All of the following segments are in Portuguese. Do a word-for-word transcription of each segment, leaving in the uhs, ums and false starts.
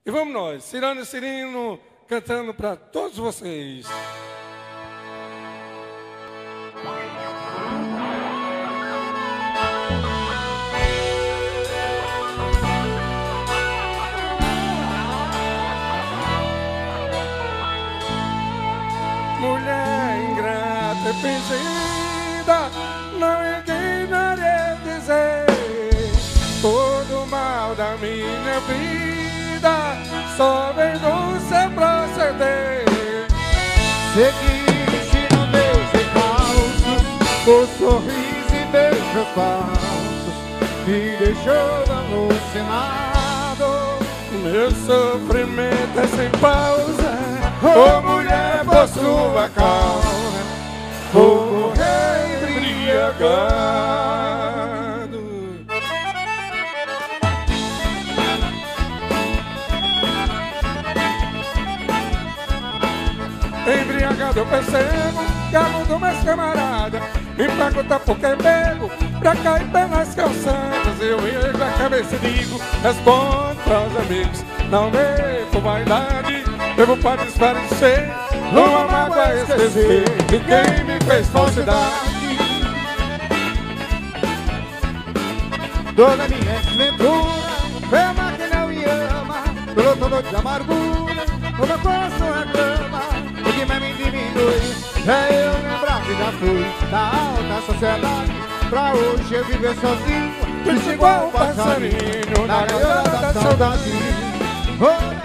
E vamos nós, Cirano e Cirino, cantando para todos vocês. Mulher ingrata e fingida, não ignorarei dizer todo o mal da minha vida só vem do seu proceder. Seguiste no meus recalços, por sorriso e beijos falsos, me deixou alucinado. Meu sofrimento é sem pausa, ô mulher, por sua causa vou morrer embriagado. Embriagado eu percebo que a mão do meus camarada me pergunta por que bebo, pra cair pelas calçadas. Eu ergo a cabeça e digo, respondo pros amigos, não bebo vaidade, bebo para desparecer, uma mágoa a esquecer de quem me fez falsidade. Toda minha desventura, pena que não me ama, pelo todo de amargura, o meu coração reclama, o que mais me diminui é eu lembrar que já fui da alta sociedade, pra hoje eu viver sozinho, triste igual um passarinho na gaiola da saudade. Oh,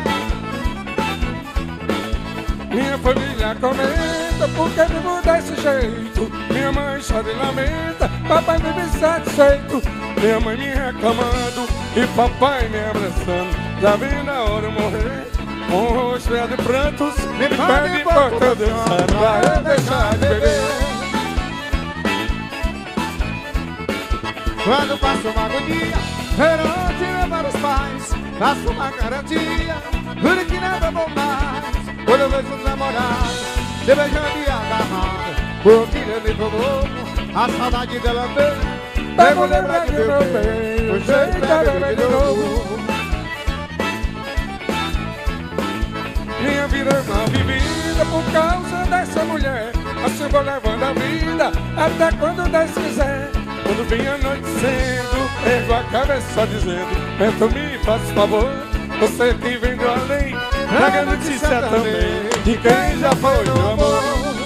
minha família comenta por que vivo desse jeito, minha mãe chora e lamenta, papai vive insatisfeito, minha mãe me reclamando e papai me abraçando. Já vi na hora eu morrer, com o rosto cheio de prantos, me pede por todo Deus pra eu deixar de beber. quando passo uma agonia, perante levar os pais, faço uma garantia, juro que nada vou mais. Quando eu vejo os namorados, se beijando e agarrado, porque ele me tomou, a saudade dela veio, pego lembrar de meu bem, o jeito é beber de novo. Minha vida é mal vivida por causa dessa mulher, assim vou levando a vida até quando Deus quiser. Quando vem anoitecendo, ergo a cabeça só dizendo, então me faz favor, você que vem do além, traga notícia também de quem já foi meu amor.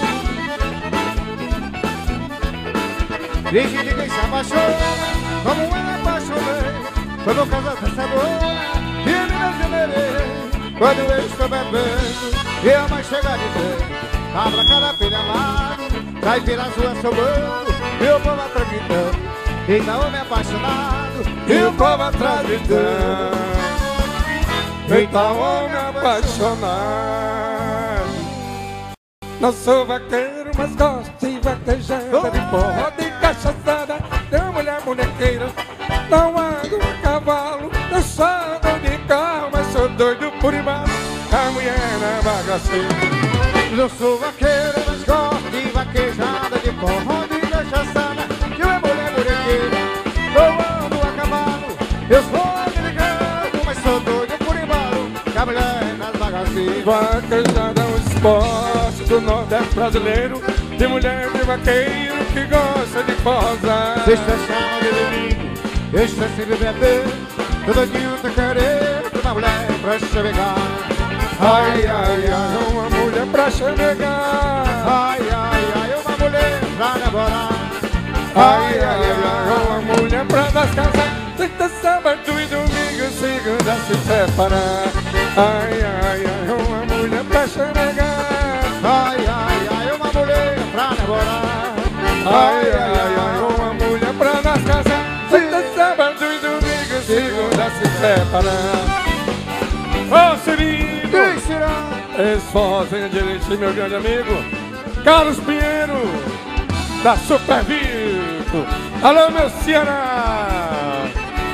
Diz de quem se apaixona, como eu me apaixonei, foi por causa dessa boa que eu me generei. Quando eu estou bebendo e a mãe chega dizendo, abra cada filha amado, sai pelas ruas sobrando, e o povo atrás gritando, eita homem apaixonado, E o povo atrás gritando, eita homem apaixonado. Não sou vaqueiro, mas gosto de vaquejada, de forró, de cachaçada, de mulher bonequeira. Não ando a cavalo, eu só ando de carro, mas sou doido por embalo, a mulher na bagaceira. eu sou vaqueiro, mas gosto de vaquejada, de forró, de cachaçada, de uma mulher bonequeira. Eu ando a cavalo, eu sou delegado, mas sou doido por embalo, que a mulher nas bagaceiras. Vaquejada é um esporte do Nordeste brasileiro, de mulher de vaqueiro que gosta de forrosar. Sexta chama de domingo, deixa sempre beber, todo dia tá querendo uma mulher pra chegar. Ai, ai, ai, uma mulher pra chegar. Ai, ai, ai, uma mulher pra namorar. Ai, ai, ai, uma mulher pra das casas, sexta, sábado e domingo, segunda se separar. Ai, ai, ai, uma mulher pra chegar. Ai, ai, ai, uma mulher pra namorar. Ai, ai, ai, uma mulher pra das casas, sexta, sábado e domingo, segunda se separar. Ô, Cirino! Quem será? Esforçem direito, meu grande amigo Carlos Pinheiro, da Super Vico. Alô, meu Ceará!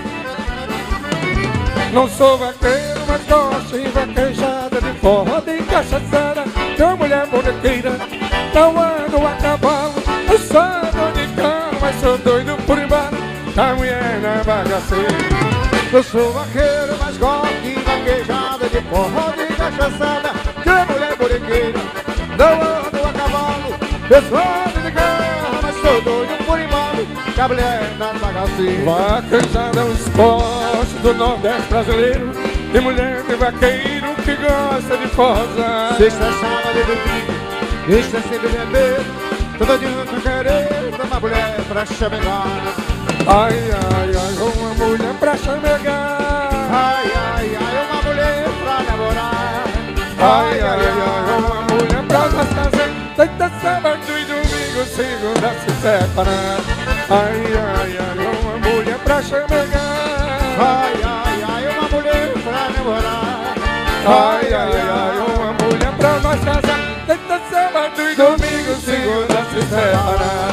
Não sou vaqueiro, mas gosto de vaquejada, de forró, de cachaçada, de uma mulher bonequeira. Não ando a cavalo, eu só ando de carro, mas sou doido por embalo, a mulher na bagaceira. Eu sou vaqueiro, mas gosto de vaquejada, de forró de cachaçada, que mulher bonequeira, não ando a cavalo, pessoal de carro, mas sou doido por embalo, que a mulher na bagaceira. Vaquejada é um esporte do Nordeste brasileiro, tem mulher de vaqueiro que gosta de forrosar. Sexta, sábado e domingo, está sempre beber, todo dia pra querer uma mulher pra chamegar. Ai, ai, ai, uma mulher pra chamegar. Ai, ai, ai, uma mulher pra namorar. Ai, ai, ai, uma mulher pra nós fazer. Sexta, sábado e domingo, segunda se separar. Ai, ai, ai, uma mulher pra chamegar. Ai, ai, ai, uma mulher pra namorar. Ai, ai, ai, uma mulher pra nós casar. Sexta, sábado e domingo, segunda se separar.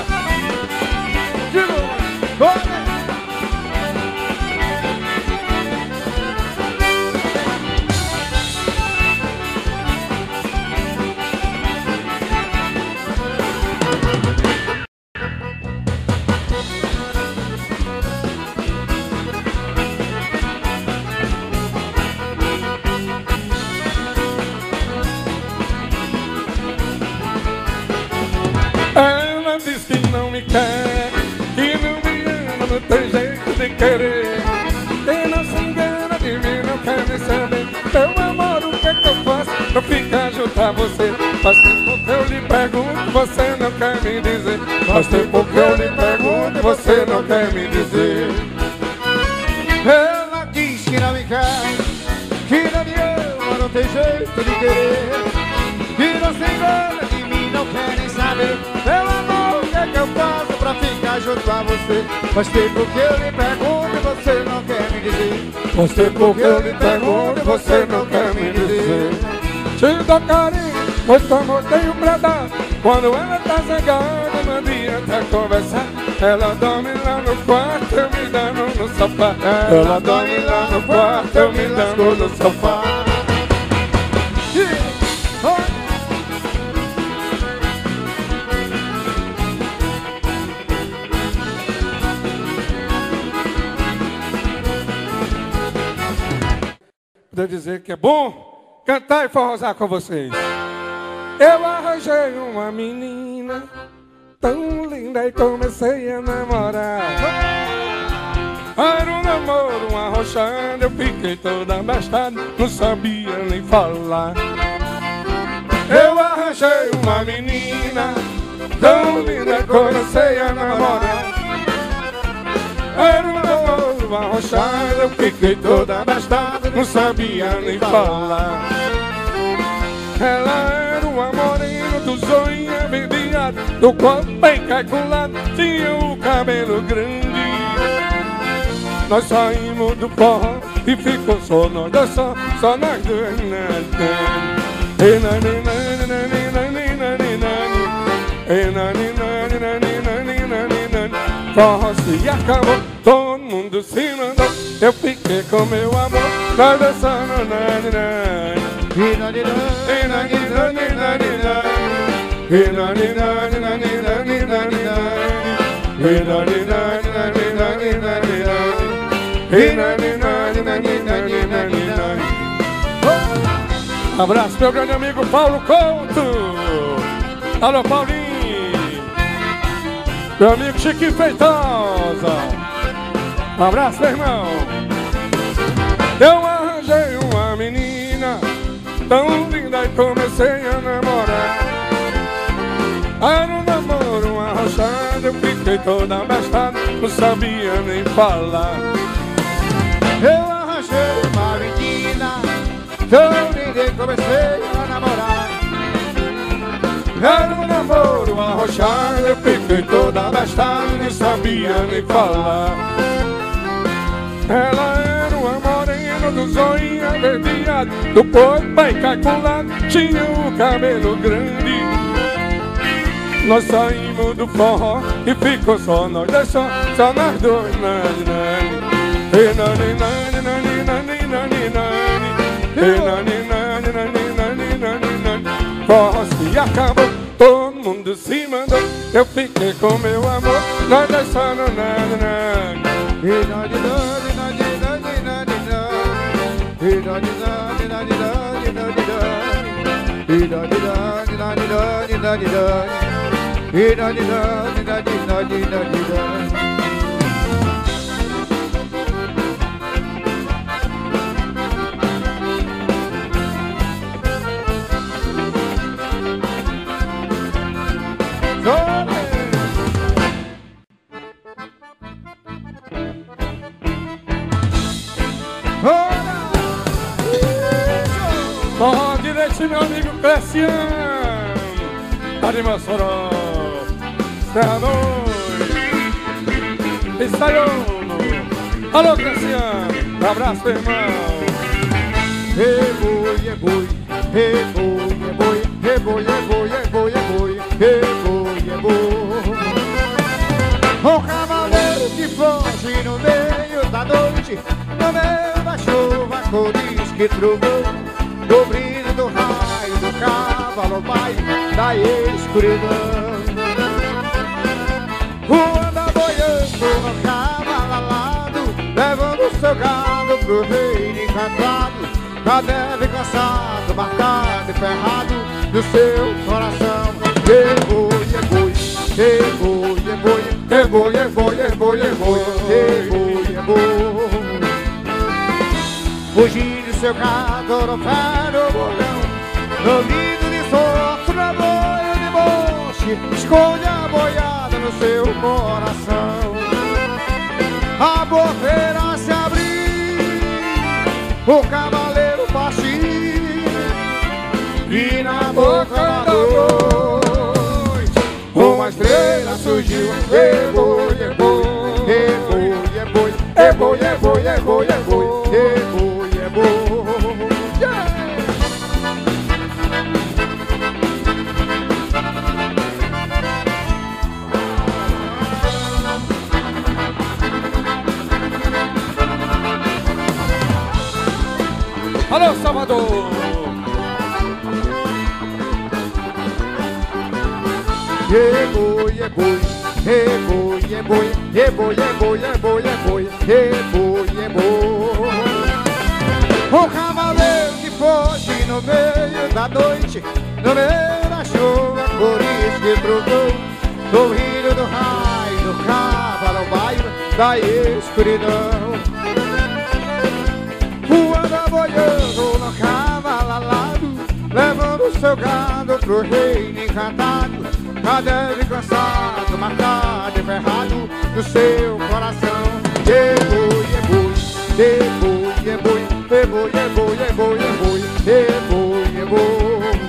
Bora! Ela diz que não me quer, que não me ama, não tem jeito de querer. Quem não se engana de mim não quer me saber. Meu amor, o que é que eu faço pra ficar junto a você? Faz tempo que eu lhe pergunto, você não quer me dizer. Faz tempo que eu lhe pergunto, você não quer me dizer. Ela diz que não me quer, que não me ama, não tem jeito de querer. Que não se engana de mim, não quer nem saber. Meu amor, o que é que eu faço pra ficar junto a você? Faz tempo que eu lhe pergunto e você não quer me dizer. Faz tempo que eu lhe pergunto, você não quer me dizer. Te dou carinho, muito amor tenho pra dar. Quando ela tá zangada, não adianta conversar. Ela dorme lá no quarto, eu me dando no sofá. Ela dorme lá no quarto, eu me dando no sofá. Pra dizer que é bom cantar e forrosar com vocês. Eu arranjei uma menina tão linda e comecei a namorar. Era um namoro, uma arrochada, eu fiquei toda abastada, não sabia nem falar. Eu arranjei uma menina tão linda e comecei a namorar. Era um namoro, uma arrochada, eu fiquei toda abastada, não sabia nem falar. Ela era uma morena do zoinho avermelhado, do corpo bem calculado, tinha o cabelo grande. Nós saímos do forró e ficou só nós dois, só, só nós dois. Forró se acabou, todo mundo se mandou, eu fiquei com meu amor, nós dançando nani nani. Abraço meu grande amigo Paulo Couto. Alô Paulinho. Meu amigo Chiquinho Feitosa. Um abraço meu irmão. Eu arranjei uma menina tão linda e comecei a namorar. Era um namoro, uma arrochada, eu fiquei toda abastada, não sabia nem falar. Eu arranjei uma menina tão linda e comecei a namorar. Era um namoro, uma arrochada, eu fiquei toda abastada, não sabia nem falar. Ela era uma morena do zoinho avermelhado, do corpo bem calculado, tinha o cabelo grande. Nós saímos do forró e ficou só nós dois, só, só nós dois. Nani, nani. E nani, nani, nani, nani, nani, nani. E nani, nani, nani, nani, nani, nani. Forró se acabou, todo mundo se mandou, eu fiquei com meu amor, nós dois só no nani, nani. E nani, nani, nani, nani, nani, nani. Forró direito, meu amigo Cleciano, tá de Mossoró, Serra Noite, ensaiou. Alô, Cleciano, um abraço, irmão. Reboi, é boi, reboi, é boi, reboi, é boi, é boi, é boi, reboi, é boi. Um cavaleiro que foge no meio da noite, no meio da chuva, cores que trovou, do brilho do raio do cavalo vai da escuridão. Anda boiando no cavalo alado, levando seu gado pro reino encantado, da neve cansado, marcado e ferrado no seu coração. E boi, e boi, e boi, e boi, e boi, e boi, e boi, e boi, e boi, e boi. Fugindo seu gado no pé do bolão, no lindo de sorte, na boia de moche, esconde a boiada no seu coração. A porteira se abriu, o cavaleiro partiu, e na boca da noite uma estrela surgiu. E boi, e boi, e boi, e boi, e boi, e boi, e boi, e boi, e boi, e boi. Alô, Salvador! E boi, e boi, e boi, e boi, e boi, e boi, e boi, e boi, e boi, e boi. Um cavaleiro que foge no meio da noite, no meio da chuva, cores que brotou, do rio do raio, do cavalo bairro da escuridão. Anda boiando no cavalo alado, levando seu gado pro reino encantado, a neve cansado, marcado e ferrado no seu coração. E boi, e boi, e boi, e boi, e boi, e boi, e boi, e boi, e boi, e boi.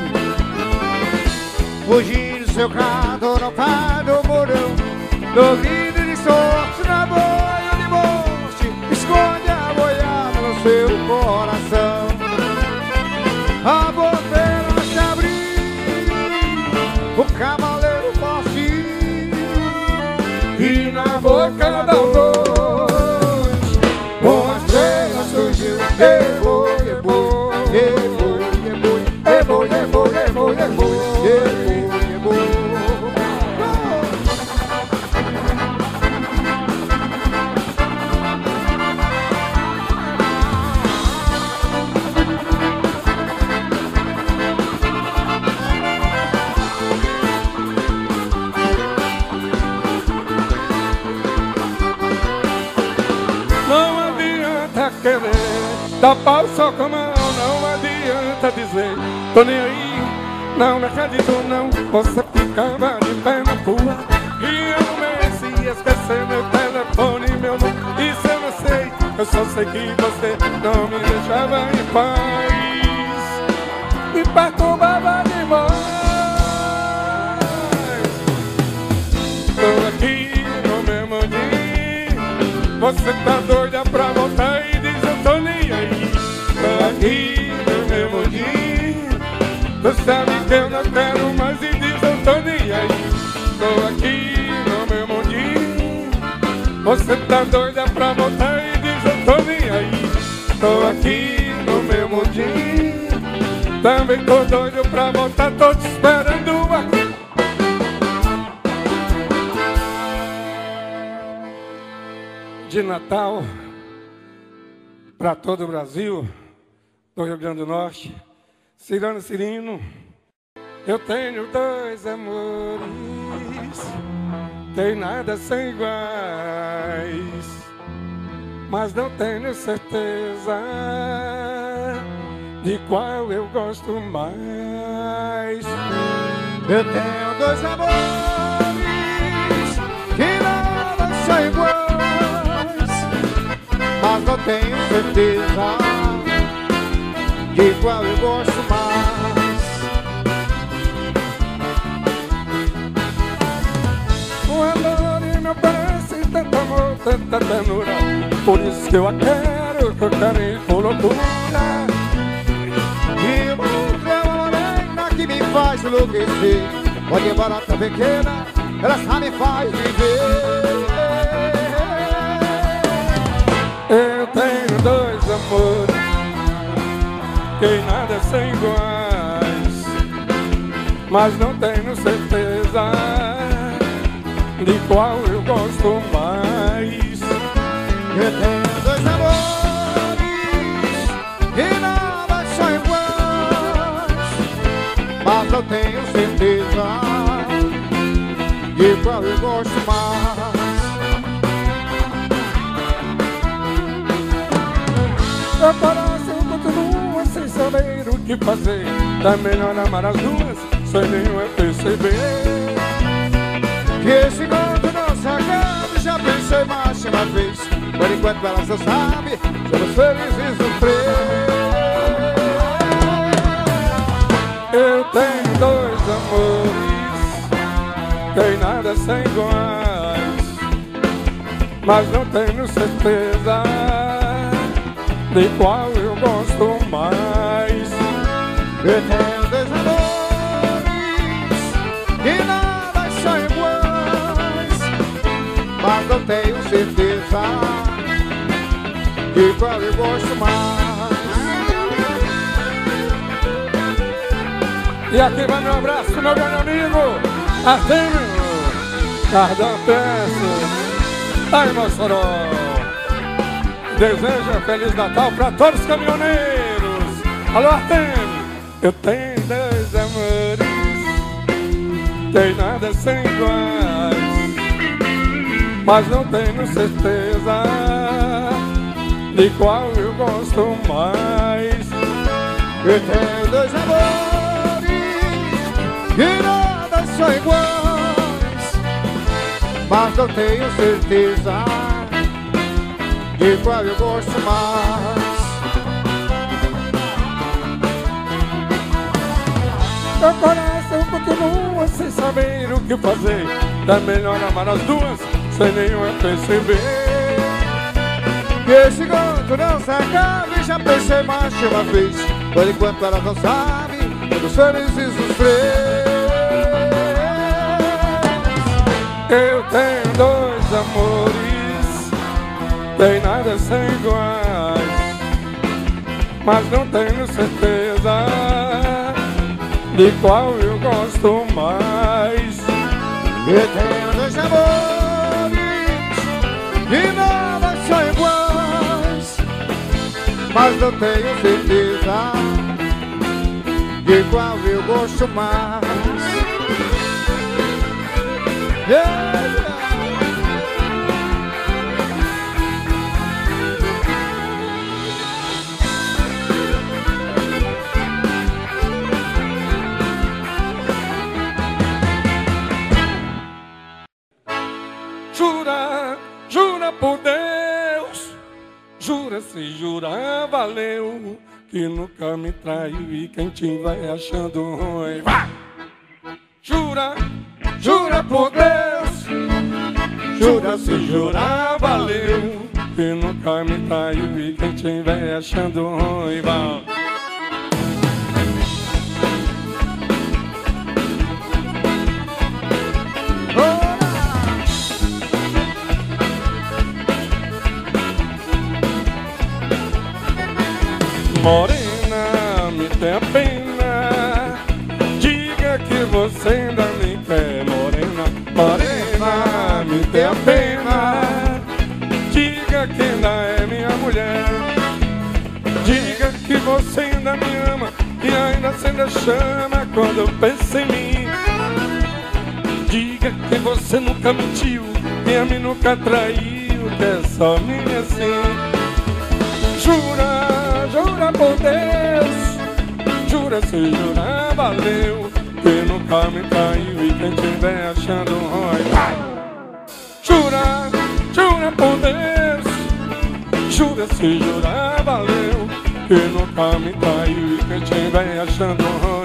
Fugindo seu gado no pé do morão, no grito de sorte, na boia de monte, esconde a boiada no seu coração. A porteira se abriu, o cavaleiro partiu, E na boca da noite uma estrela surgiu. E boi, e boi, e boi, e boi, e boi, e boi, e boi, e boi, e boi, e boi. não adianta querer dar pau só com a mão, não adianta dizer tô nem aí, não me acredito não. Você ficava de pé na rua e eu não merecia esquecer meu telefone e meu nome. Isso eu não sei, eu só sei que você não me deixava em paz, me perturbava demais. Tô aqui no mesmo dia, você tá doida pra voltar e diz eu tô nem aí. Tô aqui no mesmo dia, você sabe que eu não quero mais e diz eu tô nem aí. Tô aqui no mesmo dia, você tá doida pra voltar e diz eu tô nem aí. Tô aqui no mesmo dia, também tô doido pra voltar, tô te esperando aqui. De Natal para todo o Brasil, do Rio Grande do Norte, Cirano Cirino. Eu tenho dois amores, tem nada sem iguais, mas não tenho certeza de qual eu gosto mais. Eu tenho dois amores que nada são iguais, mas não tenho certeza de qual eu gosto mais. O amor me oferece tanto amor, tanta ternura, por isso que eu a quero, que eu quero por loucura. E o outro é uma morena que me faz enlouquecer. Pode embora tão pequena, ela só me faz viver. Eu tenho dois amores, que nada são iguais, mas não tenho certeza de qual eu gosto mais. Eu tenho dois amores que nada são iguais, mas não tenho certeza de qual eu gosto mais. Meu coração continua sem saber o que fazer. É melhor amar as duas sem nenhuma perceber que esse encontro não se acabe. Já pensei mais de uma vez, por enquanto ela só sabe, somos felizes e sofrer. Eu tenho dois amores, tem nada sem iguais, mas não tenho certeza de qual eu gosto mais. Eu tenho dois amores que nada são iguais, mas não tenho certeza de qual eu gosto mais. E aqui vai meu abraço, meu grande amigo Artêmio Cardão Peças, aí Mossoró. Deseja Feliz Natal para todos os caminhoneiros. Alô Artêmio. Eu tenho dois amores, tem nada sem iguais, mas não tenho certeza de qual eu gosto mais. Eu tenho dois amores que nada são iguais, mas não tenho certeza de qual eu gosto mais. Meu coração continua sem saber o que fazer. É melhor amar as duas sem nenhuma perceber que esse encontro não se acabe. Já pensei mais de uma vez, por enquanto ela não sabe, todos felizes os três. Eu tenho dois amores, tem nada sem iguais, mas não tenho certeza de qual eu gosto mais. Eu tenho dois amores que nada são iguais, mas não tenho certeza de qual eu gosto mais. Yeah. Jura, jura por Deus, jura se jurar valeu, que nunca me traiu e quem tiver achando ruim, vai! Jura, jura por Deus, jura se jurar valeu, que nunca me traiu e quem tiver achando ruim, vai! Morena, me tenha pena, diga que você ainda me quer. Morena, morena, me tenha pena, diga que ainda é minha mulher. Diga que você ainda chama quando pensa em mim. Diga que você nunca mentiu, que a mim nunca traiu, que é só minha assim. Jura, jura por Deus, jura se jurar valeu, que nunca me traiu e quem tiver achando ruim. Jura, jura por Deus, jura se jurar valeu, que nunca me traiu e quem tiver achando ruim.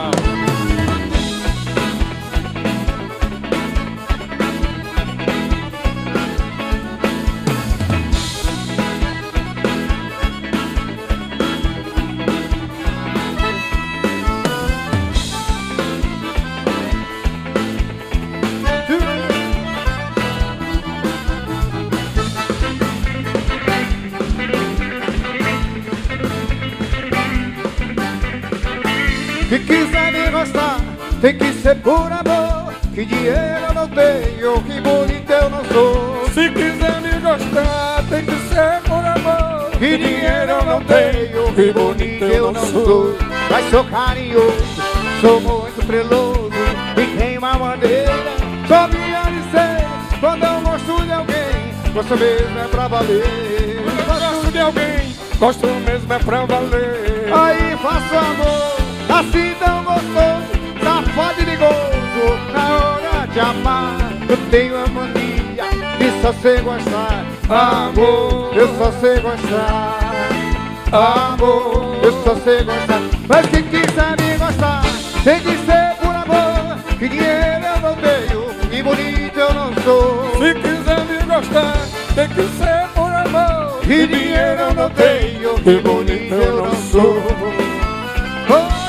Se quiser me gostar, tem que ser por amor, que dinheiro eu não tenho, que bonito eu não sou. Se quiser me gostar, tem que ser por amor, que dinheiro eu não tenho, que bonito eu não sou. Mas sou carinhoso, sou muito treloso, e tenho uma maneira, só me alicer. Quando eu gosto de alguém, gosto mesmo é pra valer. Quando eu gosto de alguém, gosto mesmo é pra valer. Aí faço amor, assim tão gostoso, safado e ligoso. Na hora de amar, eu tenho a mania de só sei gostar. Amor, eu só sei gostar. Amor, eu só sei gostar. Mas quem quiser me gostar, tem que ser por amor, que dinheiro eu não tenho, que bonito eu não sou. Se quiser me gostar, tem que ser por amor, que dinheiro eu não tenho, que bonito eu não sou. Oh!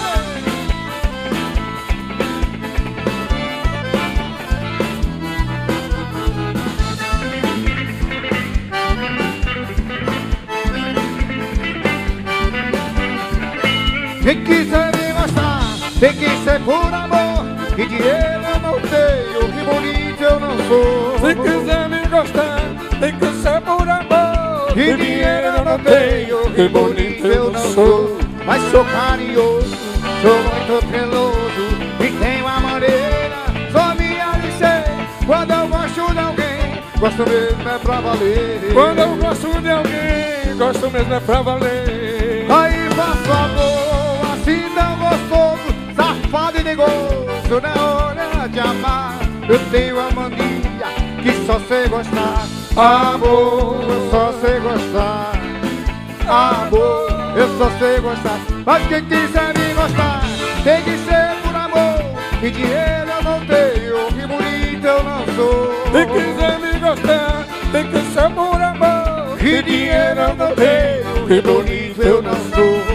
Quem quiser me gostar, tem que ser por amor, que dinheiro eu não tenho, que bonito eu não sou. Se quiser me gostar, tem que ser por amor, que dinheiro eu não tenho, que bonito eu não sou. Mas sou carinhoso, sou muito treloso, e tenho a maneira, só me alicer. Quando eu gosto de alguém, gosto mesmo é pra valer. Quando eu gosto de alguém, gosto mesmo é pra valer. Aí faço amor, assim tão gostoso, safado e negoso. Na hora de amar, eu tenho a mania que só sei gostar. Amor, eu só sei gostar. Amor, eu só sei gostar. Mas quem quiser me gostar, tem que ser por amor, que dinheiro eu não tenho, que bonito eu não sou. Se quiser me gostar, tem que ser por amor, que dinheiro eu não tenho, que bonito eu não sou.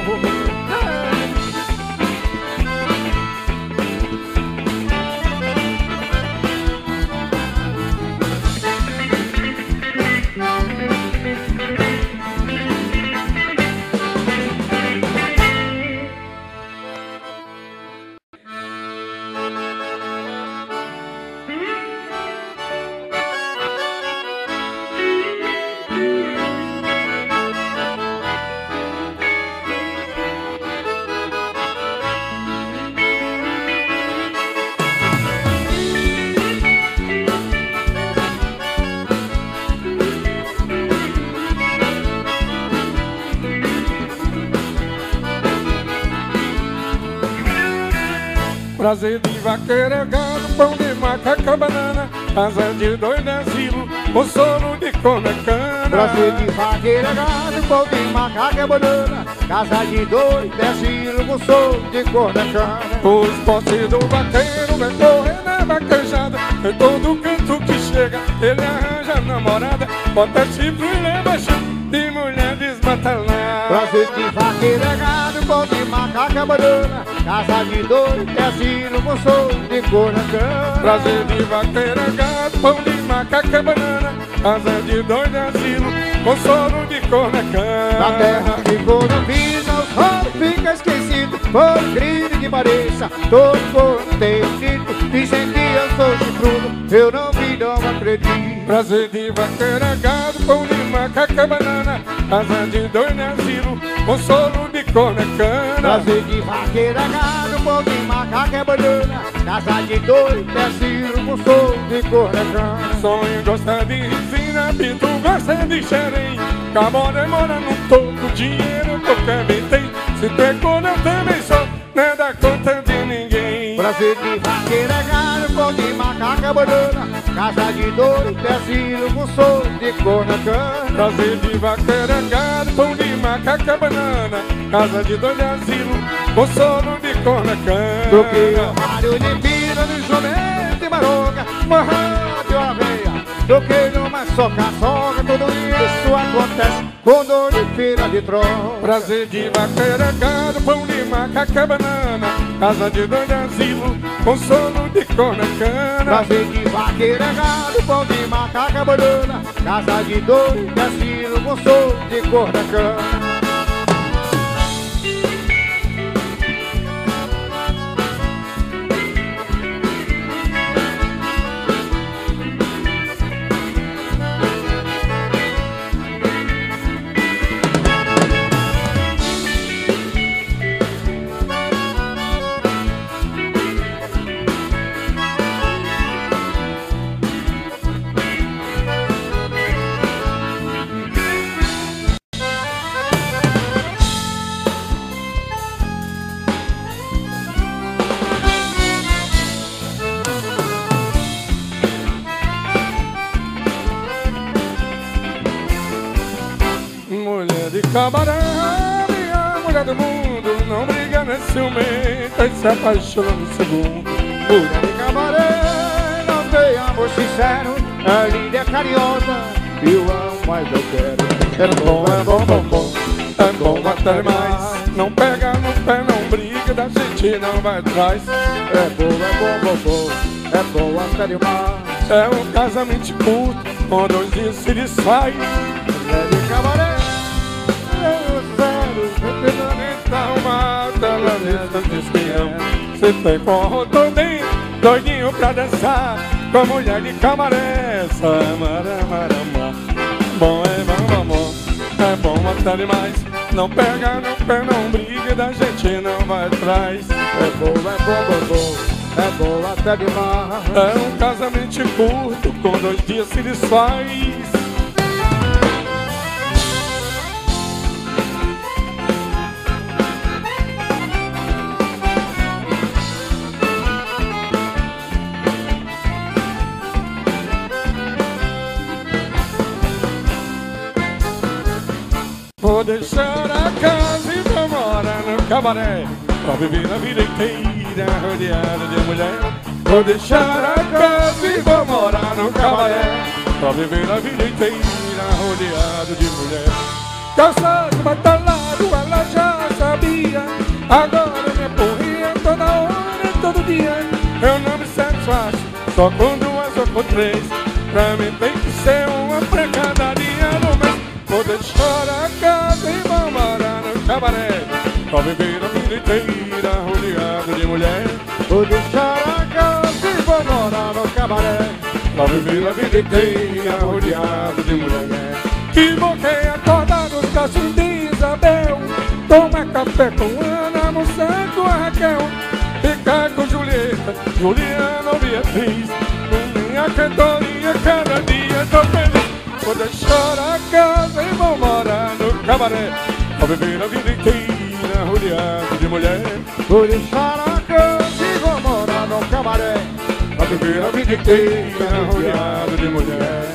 Prazer de vaqueiro é gado, pão de macaca, banana, casa de dois de asilo, consolo de comer cana. Prazer de vaqueiro é gado, pão de macaca, banana, casa de dois de asilo, consolo de comer cana. O esporte do vaqueiro vem correr na vaquejada, em todo canto que chega, ele arranja namorada, bota chifre e leva chifre de mulher desmantelada. Prazer de vaqueiro é gado, pão de macaca, banana, casa de dois de asilo, consolo de comer. Prazer de vaqueiro é gado, pão de macaca, banana, casa de dois de asilo, consolo de comer. Na terra que quando pisa, o sol fica esquecido, por incrível que pareça, todo corpo tem um grito, dizem que eu sou chifrudo, eu não vi não acredito. Prazer de vaqueira, gado, pão de macaca, banana, casa de dois no asilo, consolo de corna cana. Prazer de vaqueira, gado, pão de macaca, banana, casa de dois, tecido, consolo de corna cana. Sonho gosta de resina, pinto gosta de xerém, Camora mora no topo, dinheiro qualquer bem tem. Se pegou eu também sou, não é da conta de ninguém. Prazer de vaqueira, gado, pão de macaca, banana, casa de dois, tecido, consolo de corna cana. Prazer de vaqueira, gado, pão de macaca, banana, casa de dois de asilo, consolo de corna cana. Troquei o rádio de pira, de jumento e maroca, uma rádio aveia. Troquei numa soca-soca, tudo isso acontece com dor de feira de troca. Prazer de vaqueira, gado, pão de macaca, banana, casa de dois de asilo, consolo de corna cana. Prazer de vaqueira, gado, pão de macaca, banana, casa de dois, tecido, consolo de corna cana. Mulher de cabaré, minha mulher do mundo, não briga nesse momento e se apaixona no segundo. Mulher de cabaré, não tem amor sincero, é linda, é carinhosa, eu amo, mas eu quero. É bom, é bom, bom, bom, é bom até mais. Não pega no pé, não briga, da gente não vai atrás. É bom, é bom, bom, bom, é bom até demais. É um casamento curto, com dois dias se desfaz. Mulher de cabaré, eu zero, Então mata ela nessa descrião. Cê tem forró todinho, doidinho pra dançar, com a mulher de camaré. Samara, marama. Bom é bom, bom, é bom até demais. Não pega no pé, não briga, da gente não vai atrás. é bom, é bom, bom, bom, é bom até demais. É um casamento curto, com dois dias se desfaz. Vou deixar a casa e vou morar no cabaré, pra viver a vida inteira rodeado de mulher. Vou deixar a casa e vou morar no cabaré, pra viver a vida inteira rodeado de mulher. Calçado, batalhado, ela já sabia, agora me porria toda hora, todo dia. Eu não me satisfaço só com duas ou com três, pra mim tem que ser uma pra cada dia no mês. Vou deixar a casa e vou morar no cabaré, pra viver a vida inteira rodeado de mulher. Vou deixar a casa e vou morar no cabaré, pra viver a vida inteira rodeado de mulher. Que boquei acordado os cachos de Isabel, toma café com Ana, almoçar com a Raquel, ficar com Julieta, Juliana ou Beatriz, com minha cantoria cada dia tô feliz. Vou deixar a casa e vou morar no cabaré, pra viver a vida inteira rodeado de mulher. Vou deixar a casa e vou morar no cabaré, pra viver a vida inteira rodeado de mulher.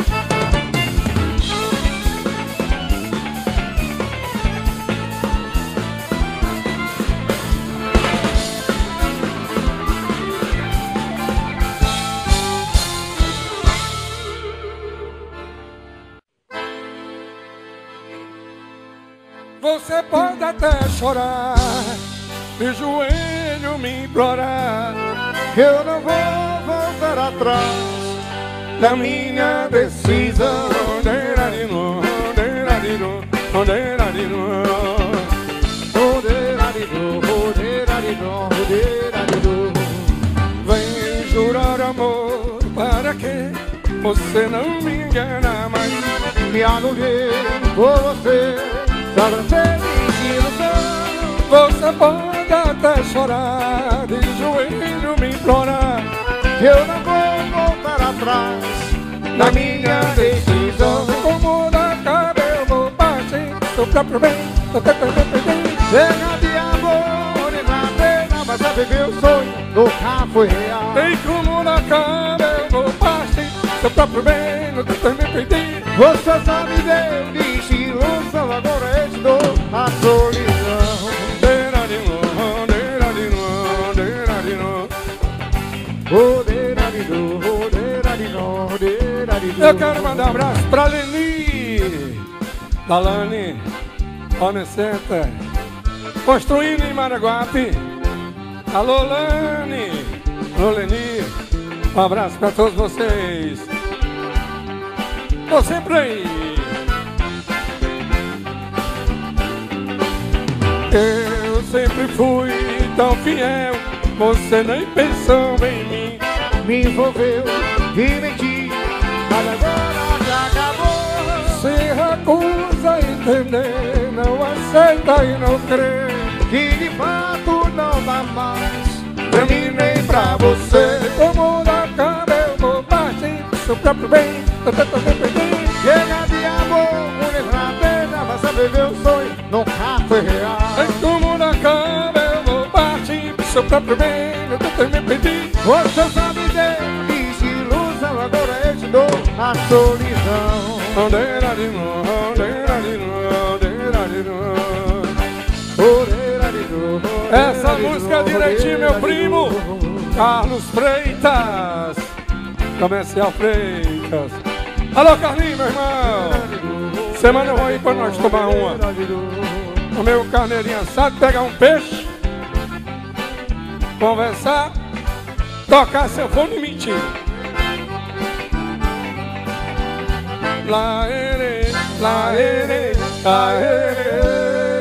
Você pode até chorar, de joelho me implorar, que eu não vou voltar atrás da minha decisão. Ondeirarino, ondeirarino, ondeirarino, Rodeirarino, rodeirarino, rodeirarino. vem jurar amor, para quê? você não me engana mais. Me anulei por você, sobrancelha e ilusão. Você pode até chorar, de joelho me implorar, que eu não vou voltar atrás na minha decisão. Como na cabe eu vou partir do próprio bem, do teu bem. Chega de amor e na pena, mas já viveu o sonho, nunca foi real. Tem como na cabe eu vou partir do próprio bem, do teu me perdi. Você só me deu de ilusão, agora eu te dou a solidão. Eu quero mandar um abraço pra Leni, da Lani, Homem Center, construindo em Maraguape. Alô Lani, alô Leni, um abraço pra todos vocês. Tô sempre aí. Eu sempre fui tão fiel, você nem pensou em mim. Me envolveu e menti, mas agora já acabou. Se recusa a entender, não aceita e não crê, que de fato não dá mais pra mim nem pra você. você. Como na cama eu vou partir do seu próprio bem, do teu bem perdi. Chega de amor, mulher na pena, mas já viveu o sonho, nunca foi real. Como na cama eu vou partir do seu próprio bem, do teu bem perdi. Você só me deu desilusão, agora eu te dou a solidão. Essa música é direitinho, meu primo Carlos Freitas, Comercial Freitas. Alô Carlinhos, meu irmão, semana eu vou aí pra nós tomar uma. O meu carneirinho assado, pegar um peixe, conversar, tocar seu fone e mentir. Lá ele, lá ele, lá ele.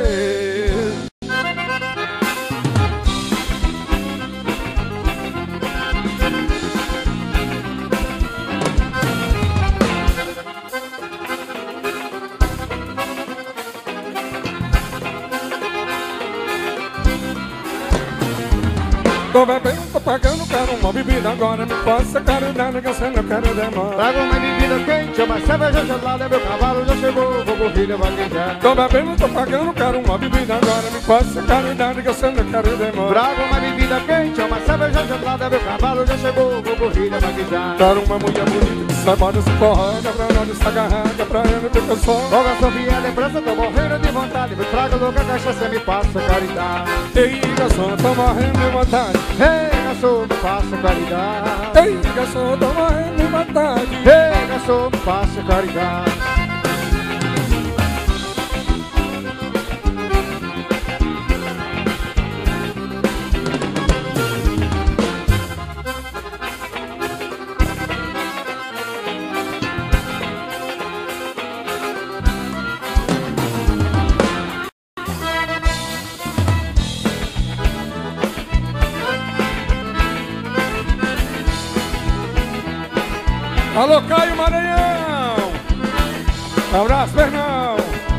Tô bebendo, tô pagando, quero uma bebida agora. Me posso caridade, que você não quero demora. Traga uma bebida quente, uma cerveja gelada. Meu cavalo já chegou, vou correr, vaquejar. Tô bebendo, tô pagando, quero uma bebida agora. Me posso caridade, que você não quero demora. Traga uma bebida quente, uma cerveja gelada. Meu cavalo já chegou, vou correr, vaquejar. Quero uma mulher bonita que saiba desse forrada, pra não desagarrada, pra eu não ter pessoa. Logo Sofia, lembrança, tô morrendo de vontade. Me traga louca cachaça, me passa caridade. Ei, garçom, tô morrendo de vontade. Ei, garçom, me passa caridade. Ei, garçom, tô morrendo de vontade. Ei, garçom, me passa caridade. Alô, Caio Maranhão! Abraço, Fernão!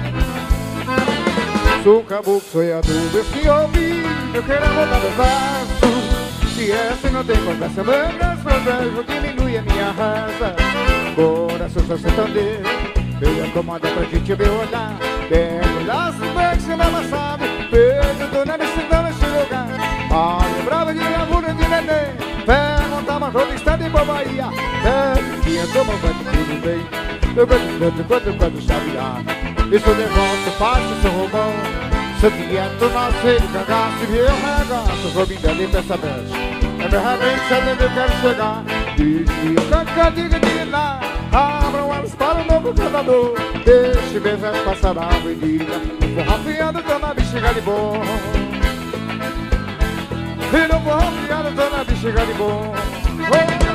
Sou caboclo sonhador, desse ouvido eu quero voltar do vaso. Se essa não tem conversa, mangas pra trás, vou diminuir a minha raça. Coração só sertanejo, veio acomodar pra gente me olhar. Dentro das becas me amassava, peito do nariz nesse lugar. Ah, lembrava de lavura de neném, perguntava quando está de boa Bahia. É, tinha como vai tudo bem, eu canto, canto, canto, canto, chavear. Isso negócio fácil, seu romão. Se quieto, nascer, cagaço, e meu regaço, vou me dar de peça mexe. É meu realmente sabe onde eu quero chegar. Diz-me o canto, diga de lá. Abram elas para o novo cantador. Deixe beijar passar a avenida. Vou rafiando, tô na bexiga de bom. E não vou rafiando, tô na bexiga de bom. Oh.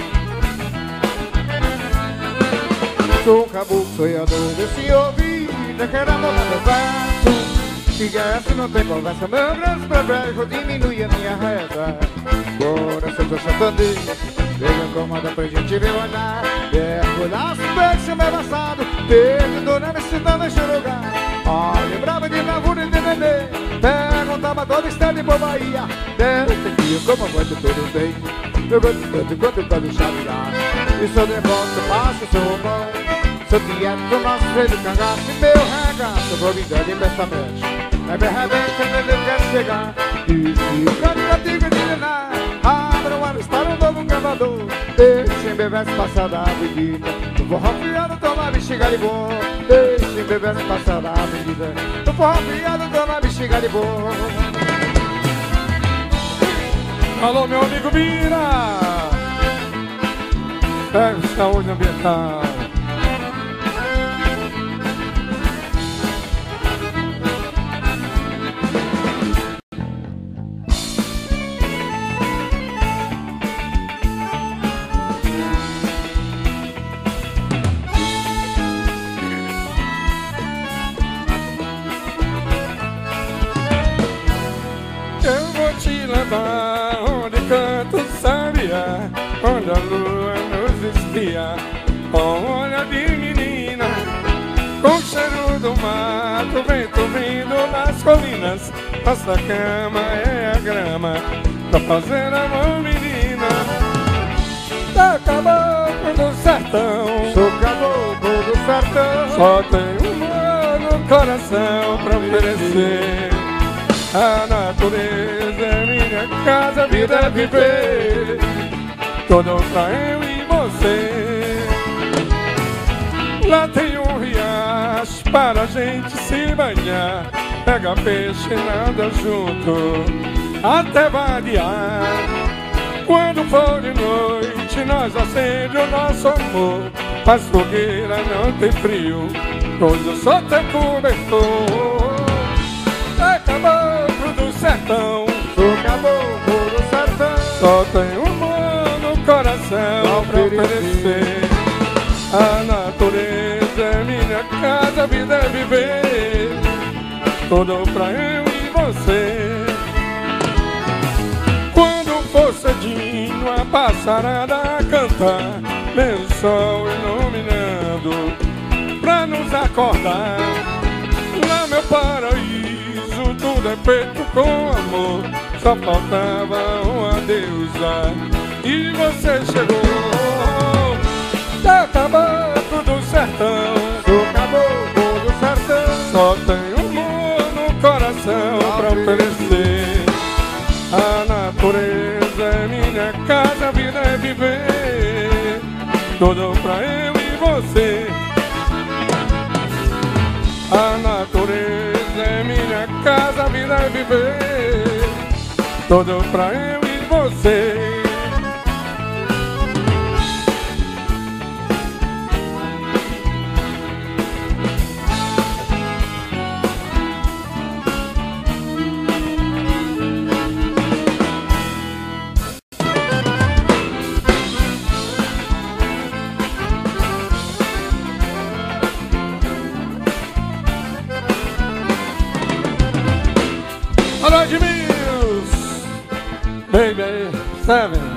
Sou um caboclo sonhador, desse ouvido vida que era moda do verso. Diga essa não tem conversa, meu grande progresso diminui a minha reza. Coração do Santander, veja como dá pra gente ver olhar. Mergulhar, se meu passado, perdendo na necessidade de lugar. Ah, lembrava de bravura e de nenê, perguntava todo estado de boa Bahia. Desde que eu como aguento todo bem, eu gosto tanto quanto eu quero chavear. E sou devoto, passo, sou bom, sou quieto, nosso freio cangaço. E meu regaço, vou me dando em pensamento. É berrabente, eu quero chegar. E se o candidato de ninar, abra uma história, um novo cavador. Deixem beber passar da bebida, eu vou rafiado, tomar bexiga de bom. Deixem beber passar da bebida, eu vou rafiado, tomar bexiga de bom. Alô, meu amigo Bira, é saúde ambiental. Onde canta o sabiá, onde a lua nos espia, com olhar de menina, com cheiro do mato, vento vindo nas colinas. Nossa cama é a grama pra fazer amor, menina. Sou caboclo do sertão, sou caboclo do sertão, só tenho um amor no coração pra oferecer. A natureza é minha casa, a vida é viver, tudo pra eu e você. Lá tem um riacho para a gente se banhar, pega peixe e nada junto, até variar. Quando for de noite nós acende o nosso amor, mas fogueira não tem frio, pois eu só tenho cobertor. Caboclo do sertão, sou caboclo do sertão, só tenho um amor no coração pra oferecer. A natureza é minha casa, a vida é viver, tudo pra eu e você. Quando for cedinho a passarada a cantar, meu sol iluminando pra nos acordar. Lá meu paraíso tudo é feito com amor, só faltava uma deusa e você chegou. Sou caboclo do sertão, sou caboclo do sertão, só tenho amor no coração pra oferecer. A natureza é minha casa, a vida é viver, tudo pra eu e você. A natureza é minha casa, a vida é viver, tudo pra eu e você. Baby seven.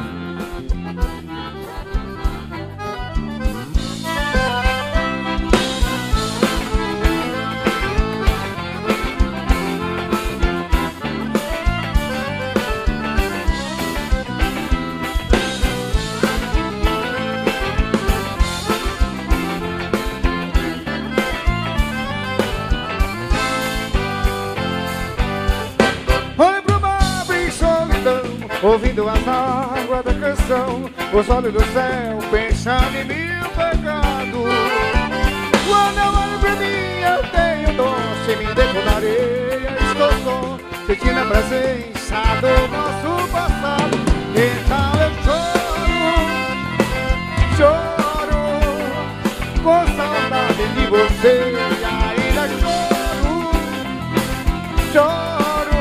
Ouvindo as águas da canção, os olhos do céu, pensando em mil pecados. Quando eu olho pra mim, eu tenho dor, se me deito na areia, estou só, sentindo a presença do nosso passado. Então eu choro, choro, com saudade de você, e ainda choro, choro.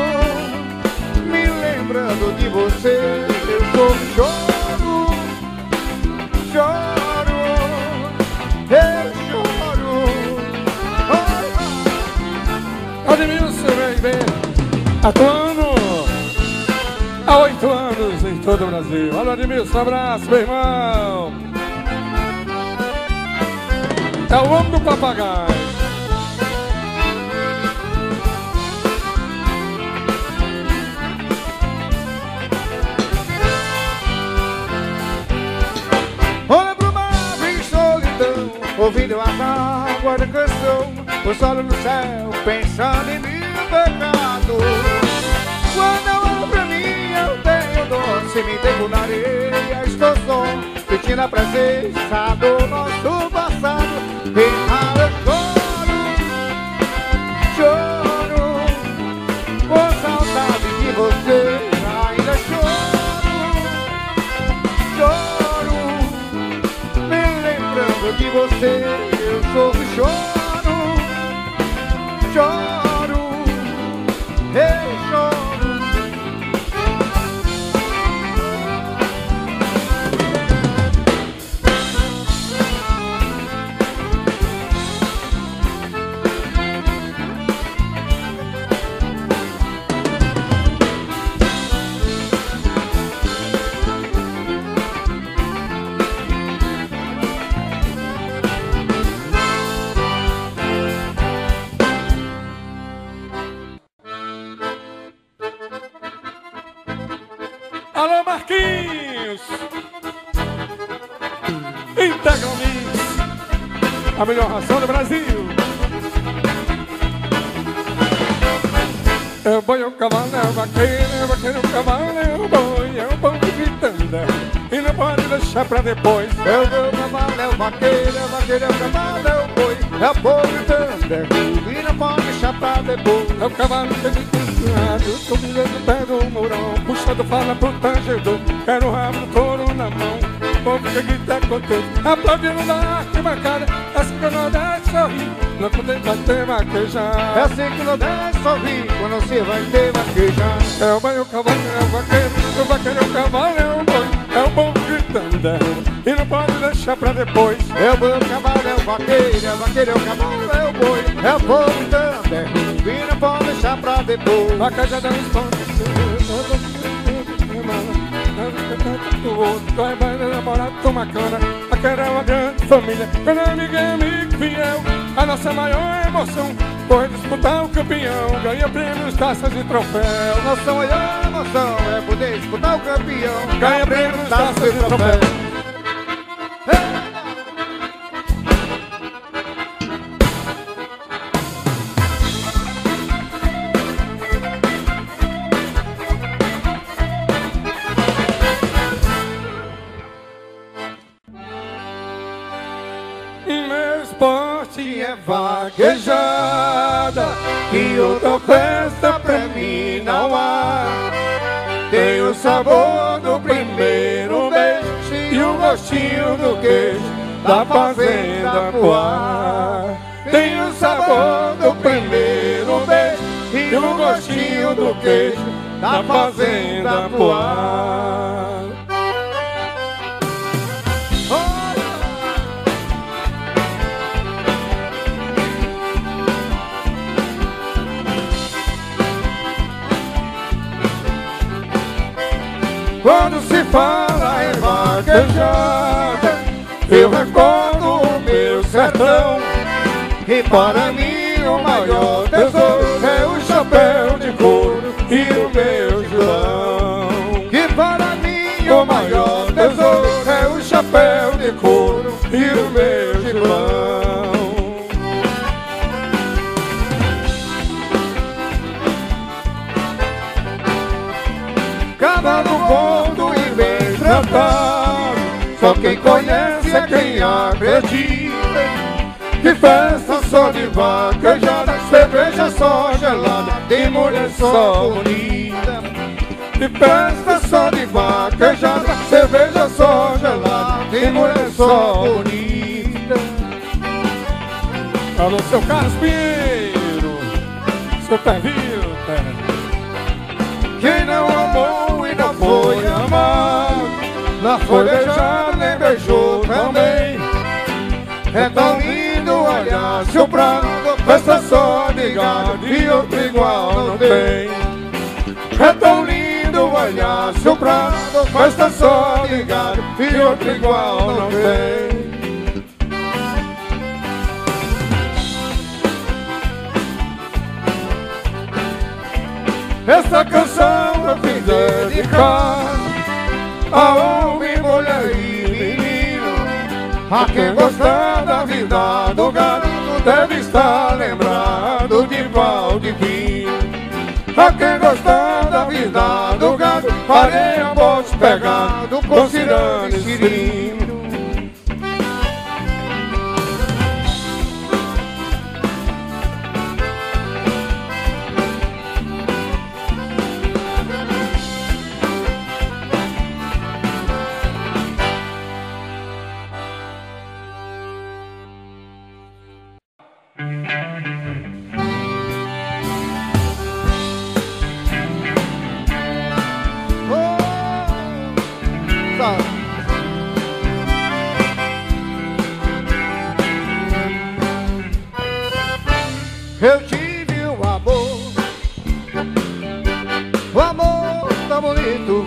Lembrando de você, eu sou choro, choro, eu choro. Oh, atuando há oito anos em todo o Brasil. Alô, Admilson, um abraço, meu irmão. É o homem do papagaio. Olha pro mar, em solidão, ouvindo as águas da canção, o sol no céu, pensando em meu pecado. Quando eu olho pra mim, eu tenho dor. Se me devo na areia, estou só, sentindo a presença do nosso passado. E mal eu choro, choro, com saudade de você. Ainda choro, choro, me lembrando de você. Eu sofro, choro, choro, eu choro. Alô, Marquinhos! Integra o Mix, a melhor ração do Brasil. É o boi, é o cavalo, é o vaqueiro, é o vaqueiro, é o cavalo, é o boi, é o boi gritando. E não pode deixar pra depois. É o meu cavalo, é o vaqueiro, é o vaqueiro, é o cavalo, é o boi, é o boi gritando. E não pode deixar pra depois. É o cavalo que diz que tô mirando pé do mourão, puxando fala pro tangedor, quero o rabo do couro na mão. O povo que grita contente, aplaudindo na arquibancada. É assim que o Nordeste sorri, não poder bater vaquejar. É assim que o Nordeste sorri, quando você vai ter vaquejar. É o boi, o cavalo, é o vaqueiro, o vaqueiro, é o cavalo, é o boi, é o povo gritando. E não pode deixar pra depois. É o boi, o cavalo, é o vaqueiro, é o vaqueiro, é o cavalo, é o boi, é o povo gritando. E não pode deixar pra depois. Vaquejada não esconde, tu vai, vai namorar, toma cana. Aquela é uma grande família, quando amiga e amigo fiel. A nossa maior emoção foi disputar o campeão, ganha prêmios, taças e troféus. Nossa maior emoção é poder disputar o campeão, ganha prêmios, taças e troféus. Meu esporte é vaquejada, e outra festa pra mim não há. Tem o sabor do primeiro beijo e o gostinho do queijo da fazenda no ar. Tem o sabor do primeiro beijo e o gostinho do queijo da fazenda no ar. Quando se fala em vaquejada, eu recordo o meu sertão. E para mim o maior tesouro é o chapéu de couro e o meu João. E para mim o maior tesouro é o chapéu de couro e o meu João. Cavalo gordo e bem tratado, só quem conhece é quem acredita. Que festa só de vaquejada, cerveja só gelada, de mulher só bonita. Que festa só de vaquejada, cerveja só gelada, de mulher só bonita. Alô, seu Carlos Pinheiro, seu Pervilta. Quem não amou e não foi amado, não foi beijado nem beijou também. É tão lindo olhar seu prato, festa só de gado e outro igual não tem. olhar soprado, mas tá só ligado e outro igual não tem. Essa canção eu fiz dedicar a homem, mulher e menino, a quem gostar da vida do garoto deve estar lembrado de Valdivino. A quem gostar da vida do gado, farei a bote pegado com cirano e cirino. Eu tive o amor, o amor tão bonito,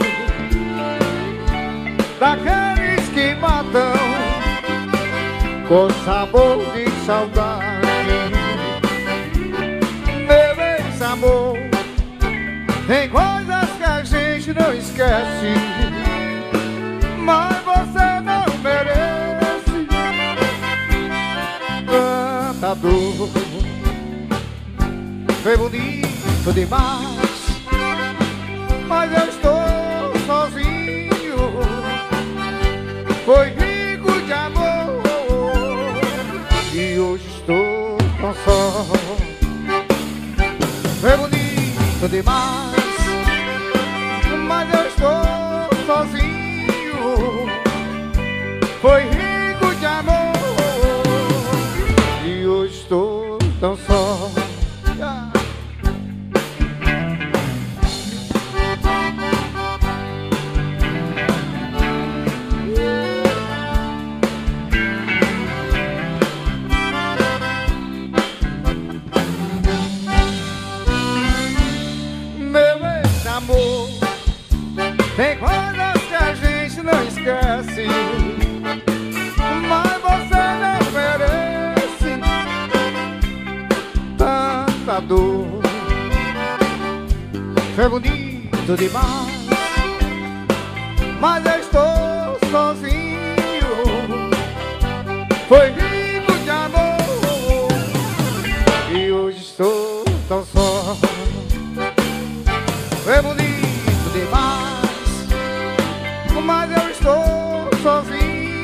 daqueles que matam com sabor de saudade. Meu ex-amor, tem coisas que a gente não esquece, mas você não merece tanta dor. Foi bonito demais, mas eu estou sozinho. Foi rico de amor e hoje estou tão só. Foi bonito demais, mas eu estou sozinho. Foi rico de amor e hoje estou tão só. Tem coisas que a gente não esquece, mas você não merece tanta dor. Foi bonito demais, mas eu estou sozinho. Foi rico de amor e hoje estou tão só. Foi bonito demais, mas eu estou sozinho.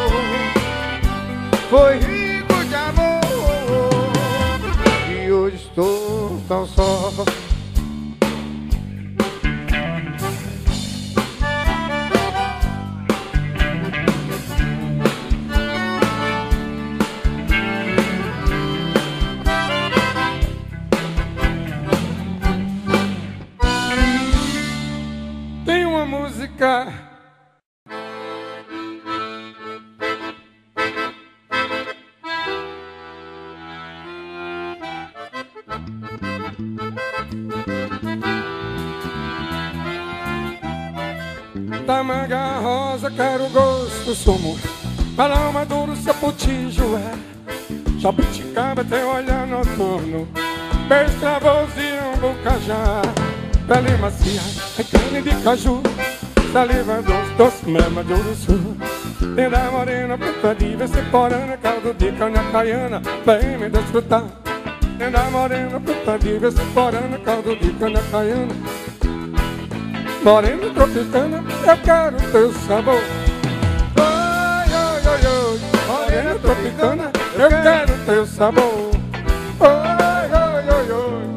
Foi rico de amor e hoje estou tão só. Tem uma música da manga rosa, quero gosto, sumo, paloma duro, saputinho é jabuticaba, tem olhar noturno, beijo travoso e um bocajá, pele macia, é carne de caju, saliva doce, doce mesmo de uruçu. Tem da morena, puta diva, seporana, caldo de cana caiana, vem me desfrutar. Tem da morena, puta diva, seporana, caldo de cana caiana, morena tropicana, eu quero teu sabor. Oi, oi, oi, oi, morena tropicana, eu quero teu sabor. Oi, oi, oi, oi.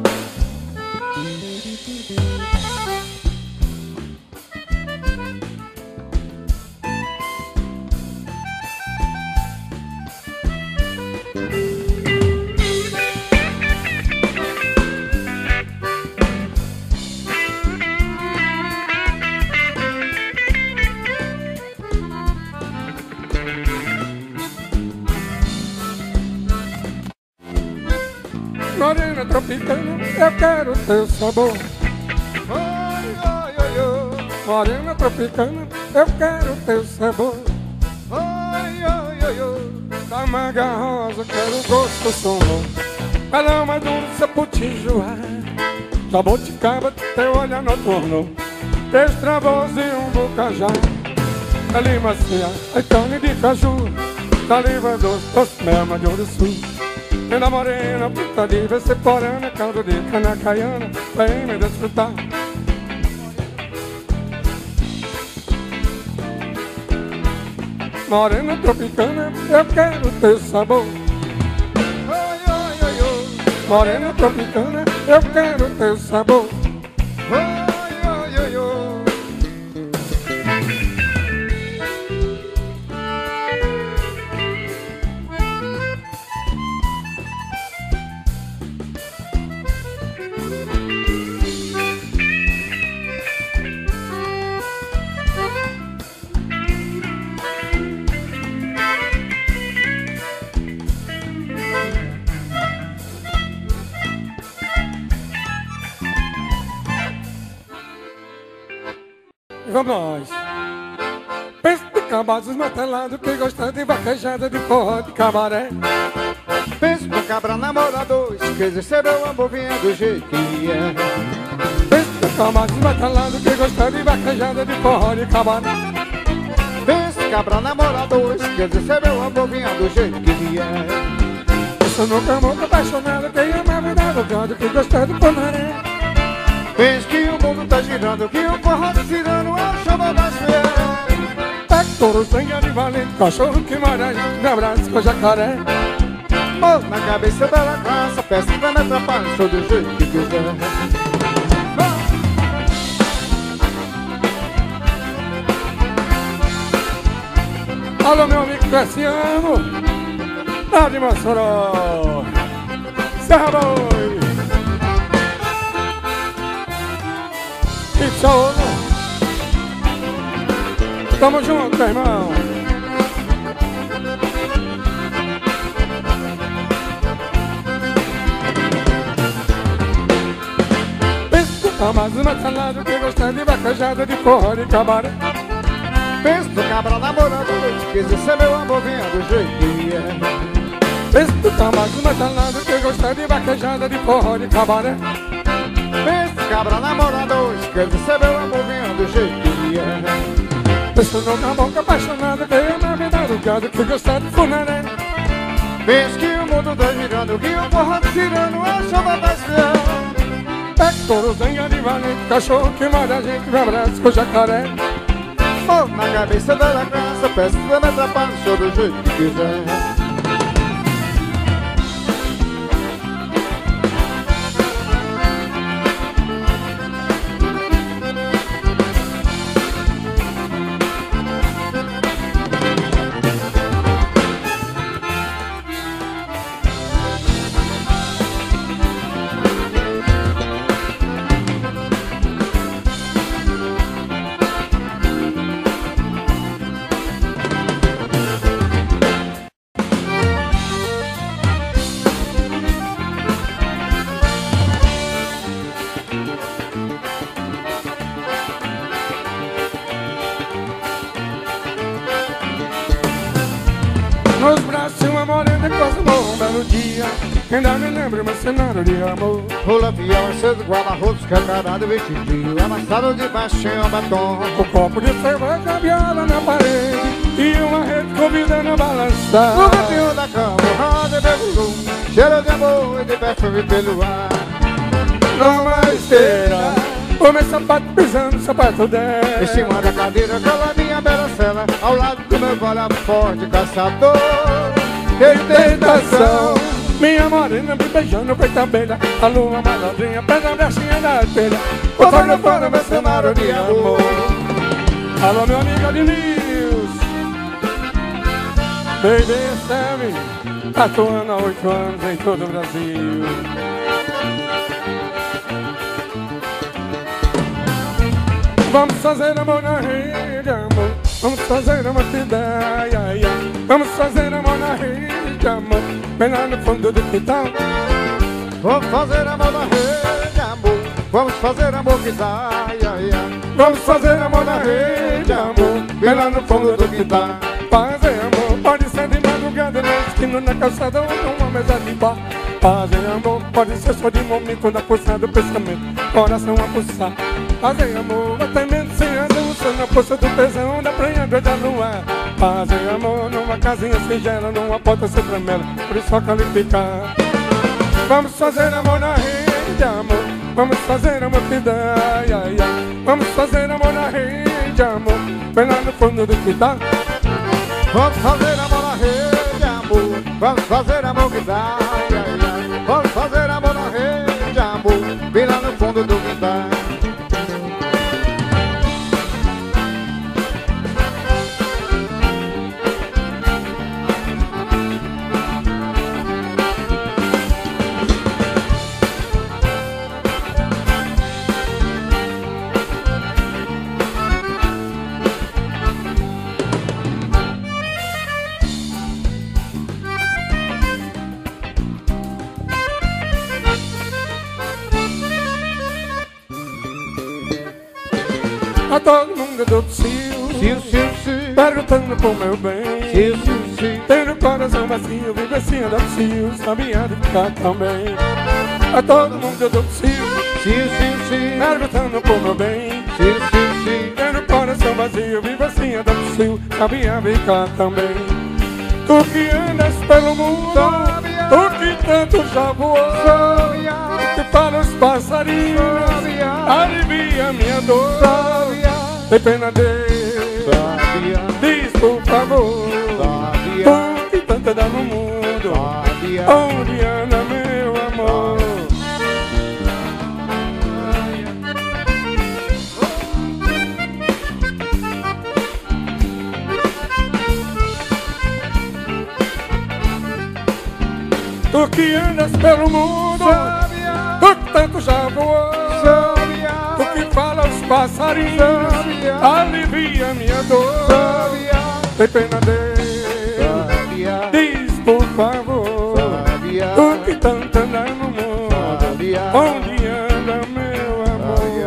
Morena tropicana, eu quero teu sabor. Oi, oi, oi, oi. morena tropicana, eu quero teu sabor. Oi, oi, oi, oi. Da manga rosa, quero o gosto sonoro. Ela é uma dulce putijoá. Jabuticaba, teu olhar noturno. Três travões e um bocajá. A lima macia, a carne de caju. Saliva doce, doce mesmo de ouro sul. Pena morena, puta de veceporana, caldo de cana caiana, vem me desfrutar. Morena tropicana, eu quero teu sabor. Oi, oi, oi, oi. Morena tropicana, eu quero teu sabor. Oi, oi, oi, oi. Vamos nós. Pensa de cabazes martelados que gosta de vaquejada de forró de cabaré. Pensa no cabra namorador que recebeu a bovinha do jeito que é. Pensa de cabazes martelados que gosta de vaquejada de forró de cabaré. Pensa cabra namorador que recebeu a bovinha do jeito que é. Pensa no camão apaixonado que ama a vida do gado que gosta de ponaré. Pensa que o mundo tá girando, que o forró tá girando, é o chama das fiel. Pega touro, sangue de valente, cachorro que mora, me abraça com jacaré. Mão na cabeça dela graça, peça pra me atrapalhar, sou do jeito que quiser. Alô, meu amigo Cassiano, lá de Mossoró, Serra Boi. E tchau, tamo junto, irmão. Pensa no cabaz matalado que gosta de vaquejada de forró de cabaré. Pensa no cabra namorador que recebeu a bovinha do jeito que é. Pensa no cabaz matalado que gosta de vaquejada de forró de cabaré. Pensa cabra namorador que recebeu a bovinha do jeito que é. Pensa no caboclo apaixonado que ama a vida do gado que gosta de funaré. Pensa que o mundo tá girando, que o forró tá girando, é o chama das fiel. Pega touro, zanha de valente, cachorro que mora a gente, me abraça com jacaré. Mão na cabeça dela graça, peça pra me atrapalhar, sou do jeito que quiser. Nos braços uma morena quase morro um belo dia. Ainda me lembro meu cenário de amor. Rola avião, cedo guarda-roupas, cacarada, vestidinho, amassado de baixinho, batom. O copo de cerveja, viola na parede e uma rede convidando a balançar. No cantinho da cama, roda e bebulum, cheiro de amor e de perfume pelo ar. Numa esteira, o meu sapato pisando no sapato dela. Em cima da cadeira, aquela minha bela cela, ao lado do meu golha forte caçador. Que tentação, minha morena me beijando peito abelha. A lua malandrinha pega a bracinha da telha, botando fora meu cenário de amor. Alô, meu amigo Adinius, Baby Sammy, atuando há oito anos em todo o Brasil. Vamos fazer amor na rede, amor. Vamos fazer amor que dá, ia, ia. Vamos fazer amor na rede, amor. Bem lá no fundo do quintal. Vamos fazer amor na rede, amor. Vamos fazer amor que dá, ia, ia. Vamos fazer amor na rede, amor, bem lá no fundo do quintal. Fazer amor, pode ser de madrugada, na esquina, na calçada ou numa mesa de bar. Fazer amor, pode ser só de momento, na força do pensamento, coração a pulsar. Fazer amor, até mesmo sem a dança, na força do tesão, da pranha do da lua. Fazer amor numa casinha singela, numa porta sem tramela, por isso só qualificar. Vamos fazer amor na rede, amor, vamos fazer amor que dá, ai, ai, ai. Vamos fazer amor na rede, amor, bem lá no fundo do quintal. Vamos fazer amor na rede, amor, vamos fazer amor que dá, ai, ai, ai. Vamos fazer amor na rede, amor, bem lá no fundo do quintal. A todo mundo do cio, Sil, sil, sil, perguntando pro meu bem. sil, sil, sil. Tem no coração vazio, vive assim da cio, sabia de ficar também. A todo mundo do cio, Sil, sil, sil, perguntando pro meu bem. sil, sil, sil. Tem no coração vazio, vive assim da cio, sabia ficar também. Tu que andas pelo mundo, Sabia. tu que tanto já voou, Sabia. tu que fala os passarinhos, Sabia. alivia minha dor. Sabia. Tem pena dele, Sabia. diz por favor. Sabia. Tu que tanto dá no mundo, Sabia. onde anda meu amor? Tu que andas pelo mundo, Sabia. tu que tanto já voou, Sabia. tu que fala aos passarinhos, Sabia. alivia minha dor. Sabia. Tem pena dele, Sabia. diz por favor. Sabia. Tu que tanto anda no mundo, Sabia. onde anda meu amor?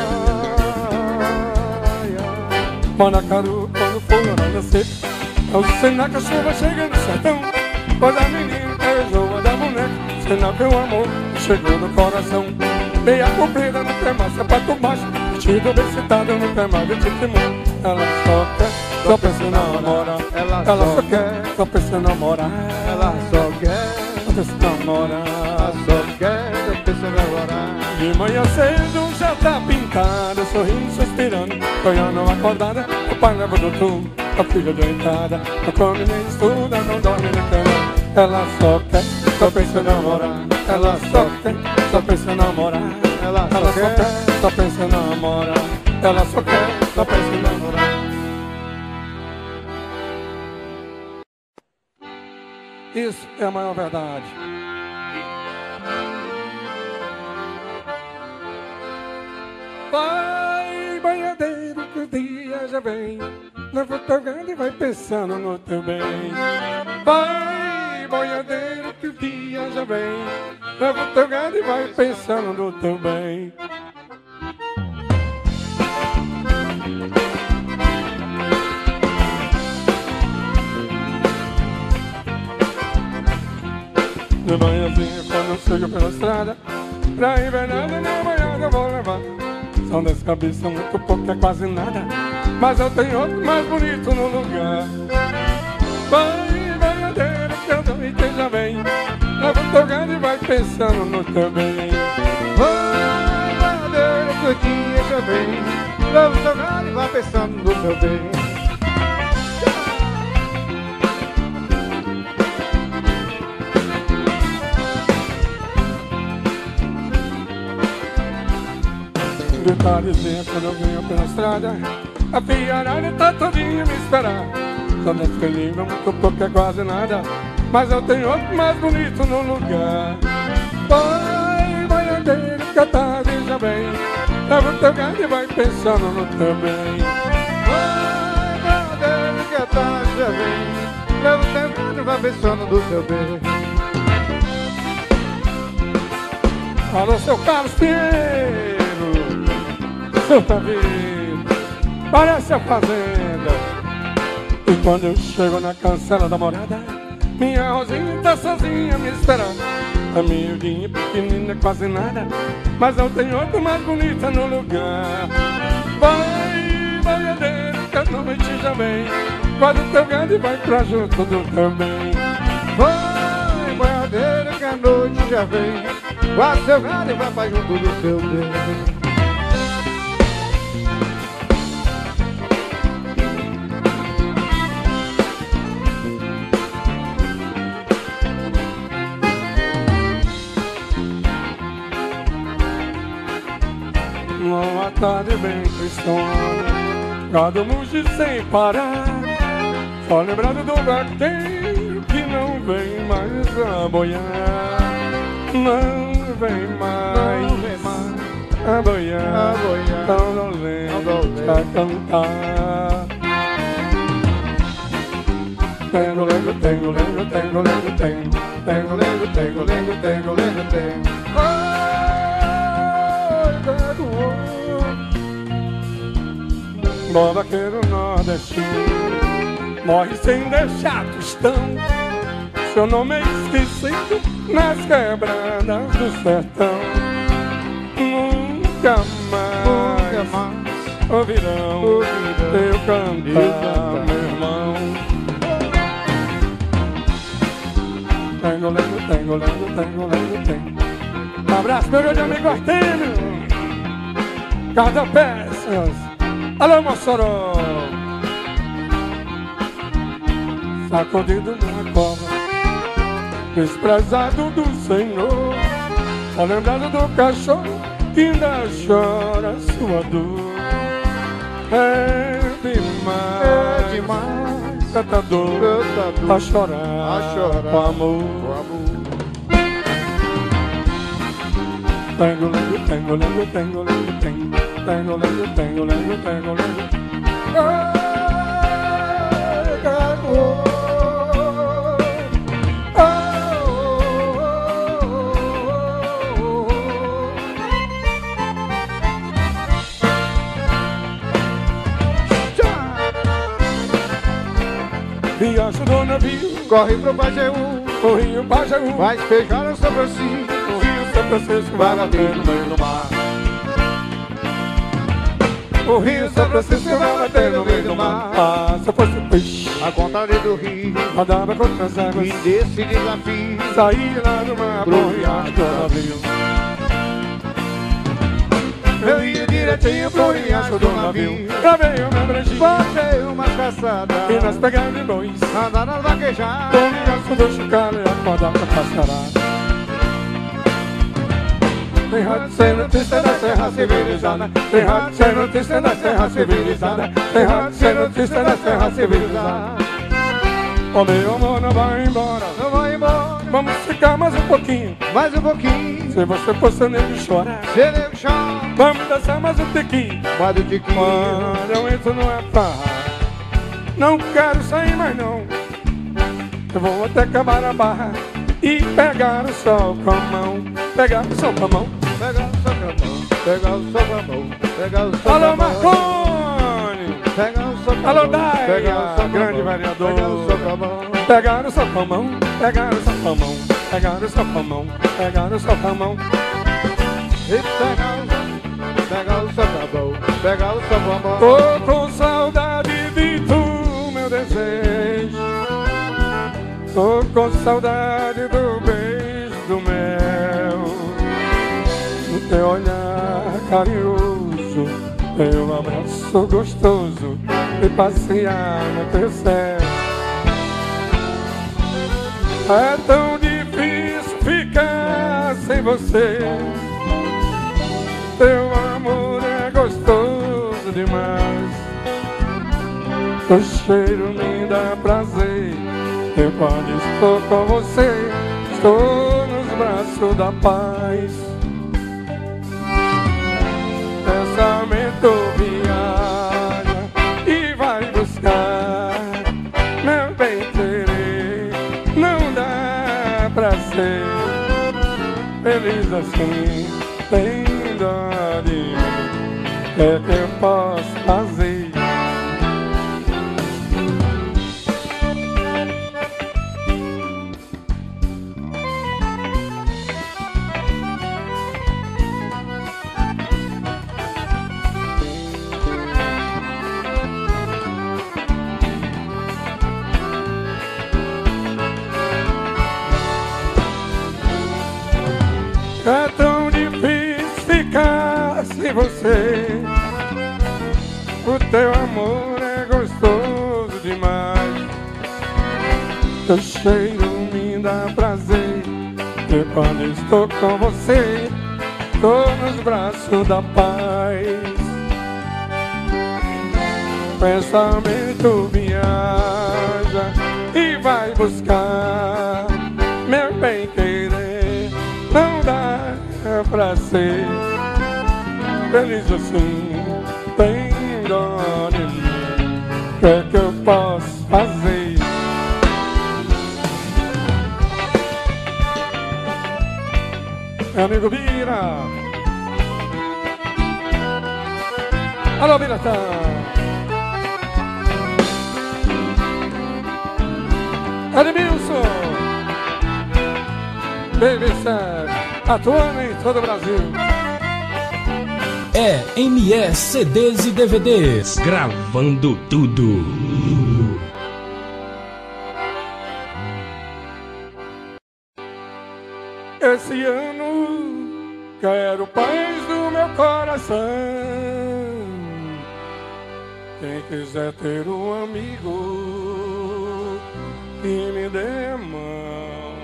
Manacaru, quando for hora nascer, é o sinal que a chuva chega no sertão. Quando a menina beijou a da boneca, sinal que o amor chegou no coração. Meia comprida no tema, sapato baixo, vestido bem citado no tema de timão. Ela só quer, só pensa em namorar. Ela Ela só só quer, só pensa em namorar. Ela só quer, só pensa em namorar. ela só quer, só pensa em namorar. De manhã cedo já tá pintada, sorrindo, suspirando, sonhando acordada. O pai leva do túmulo, a filha deitada, não come nem estuda, não dorme nem cama. Ela só quer, só pensa em namorar. Ela só quer, só pensa em namorar. Ela Ela só só quer, quer, só pensa em namorar. Ela só quer, só pensa em namorar. Isso é a maior verdade. Vai, banhadeiro, que o dia já vem. Leva o teu gado e vai pensando no teu bem. Vai, banhadeiro, que o dia já vem. Leva o teu gado e vai pensando no teu bem. De manhãzinha, quando eu chego pela estrada, pra invernada, na manhã eu vou levar. São dez cabeças, muito pouco, é quase nada, mas eu tenho outro mais bonito no lugar. Vai, verdadeiro, que eu não esteja bem. Leva o teu gado e vai pensando no teu bem. vai, verdadeiro, que o dia já vem. Leva o teu gado e vai pensando no seu bem. Detalhezinha, quando eu venho pela estrada, a piarada tá todinha me esperar. Só dez feliz, muito pouco, é quase nada, mas eu tenho outro mais bonito no lugar. Vai, boiadeiro, que a tarde já vem. Leva o teu gado e vai pensando no teu bem. Vai, boiadeiro, que a tarde já vem. Leva o teu gado e vai pensando no seu bem. Alô, seu Carlos Pinheiro, seu Tavinho. parece a fazenda. E quando eu chego na cancela da morada, minha Rosinha tá sozinha me esperando. A miudinha pequenina, quase nada, mas não tem outra mais bonita no lugar. Vai, boiadeiro, que a noite já vem, guarda o teu gado e vai pra junto do teu bem. Vai, boiadeiro, que a noite já vem, guarda o teu gado e vai pra junto do teu bem. Uma tarde bem tristona, gado muge sem parar, só lembrado do vaqueiro que não vem mais a boiar. Não vem mais, Não vem mais a boiar, a boiar, tão dolente a cantar. Tengo, lengo, tengo, lengo, tengo, lengo, tengo, tengo, lengo, tengo, lengo, tengo, lengo, tengo. Bom vaqueiro nordestino morre sem deixar tostão, seu nome é esquecido nas quebradas do sertão. Nunca mais, Nunca mais ouvirão, ouvirão teu cantar, eu cantar, meu irmão. Tengo, lengo, tengo, lengo, tengo, lengo, tengo. Um abraço, meu grande amigo Artêmio, Carda Peças. Alô, Mossoró, sacudido na cova, desprezado do Senhor, só lembrado do cachorro que ainda chora sua dor. É demais, é demais, tanta dor, tanta dor a chorar, a chorar com amor. com amor. Tengo, lengo, tengo, lengo, tengo, lengo, tengo. Tengo, lengo, tengo, lengo, tengo, lengo. Ai, gago. Viajo do navio, Corre pro Pajeú, o rio Pajeú, vai despejar o São Francisco, o rio São Francisco vai vai bater bater no meio do mar. o rio São Francisco vai bater no meio do mar. Ah, se eu fosse peixe, A contrário do rio, nadava contra as águas, e desse desafio, saí lá do mar pro riacho do navio. Eu ia direitinho pro riacho do navio, gravei o meu brejinho, botei uma caçada, e nós pegamos de bois, andar nas vaquejadas, com o riacho do chocalho e acordar pra passear. Tem rádio sem notícia da Serra Civilizada, tem rádio sem notícia da Serra Civilizada, tem rádio sem notícia da Serra Civilizada. Ô meu amor, não vai embora, não vai embora, vamos ficar mais um pouquinho. mais um pouquinho, Se você fosse nego chorar, se nego chora, vamos dançar mais um tequinho. mais do tiquinho, Quando eu entro no é farra, não quero sair mais não. Eu vou até acabar a barra e pegar o sol com a mão, pegar o sol com a mão. pegar o sol com a mão, pegar o sol com a mão, pegar o sol com a Alô, mão, Marconi! pegar o sol com a Alô, mão, Daia, pegar o sol com a grande mão, vereador. pegar o sol com a mão, Pegar o sol com a mão, pegar o sol com a mão, pegar o sol com a mão, pegar o sol com a mão. e pegar o sol, pegar o sol com a mão, pegar o sol com a mão. Tô com saudade de tu, meu desejo. Tô com saudade do beijo do mel, do teu olhar carinhoso, teu abraço gostoso e passear no teu céu. É tão difícil ficar sem você, teu amor é gostoso demais, teu cheiro me dá prazer. Eu quando estou com você, estou nos braços da paz. Pensamento viaja e vai buscar meu bem querer. Não dá pra ser feliz assim, tem dó de mim. O que é que eu posso fazer? É tão difícil ficar sem você. O teu amor é gostoso demais. Teu cheiro me dá prazer. E quando estou com você, tô nos braços da paz. Pensamento viaja e vai buscar meu bem querer. Não dá pra ser feliz assim, tem dó de mim. O que é que eu posso fazer? Meu amigo Bira. Alô, Biratã. Edmilson, Baby Sam, atuando em todo o Brasil. É M S C Ds e D V Ds, gravando tudo. Esse ano quero paz do meu coração. Quem quiser ter um amigo que me dê a mão.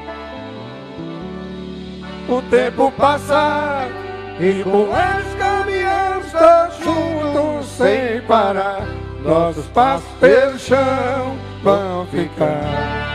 O tempo passa e com eles caminhamos todos juntos sem parar. Nossos passos pelo chão vão ficar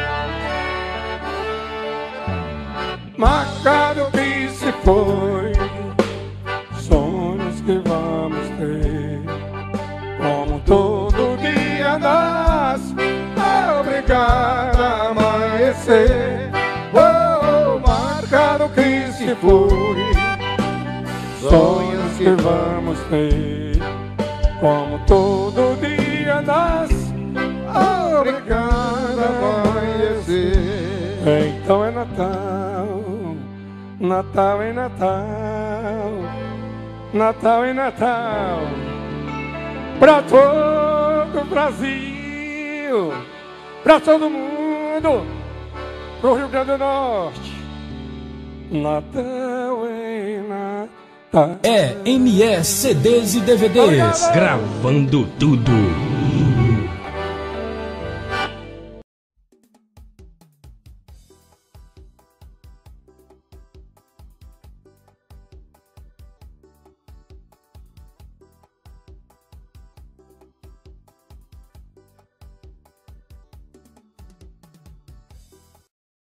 marcado que se foi. Sonhos que vamos ter, como todo dia nasce, obrigado a amanhecer. Oh, marcado que se foi. Sonhos que vamos ter, como todo dia nasce, obrigado a amanhecer. Então é Natal, Natal é Natal, Natal é Natal, pra todo o Brasil, pra todo mundo, pro Rio Grande do Norte. Natal é Natal. É M S C Ds e D V Ds, gravando tudo.